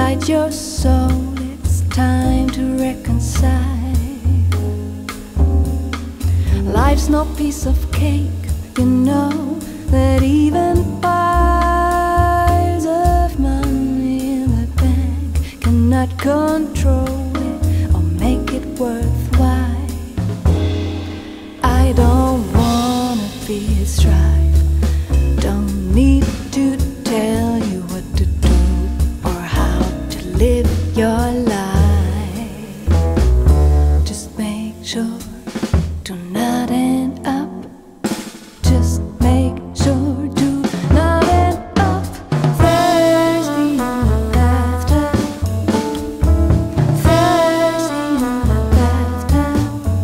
inside your soul, it's time to reconcile. Life's no piece of cake, you know that even piles of money in the bank cannot control it or make it worthwhile. I don't wanna be a strife, don't need to tell you what to do or how to live your life. Just make sure do not end up. Just make sure do not end up thirsty in the bathtub. Thirsty in the bathtub.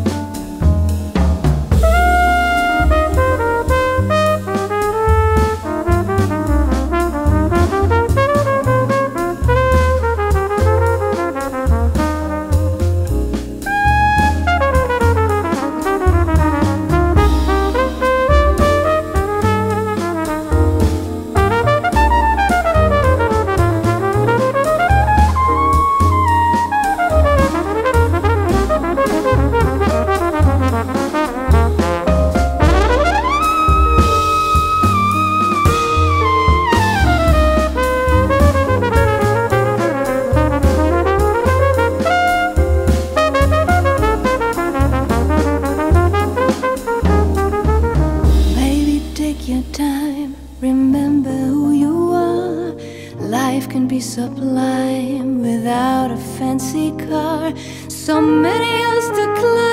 Your time, remember who you are. Life can be sublime without a fancy car. So many hills to climb.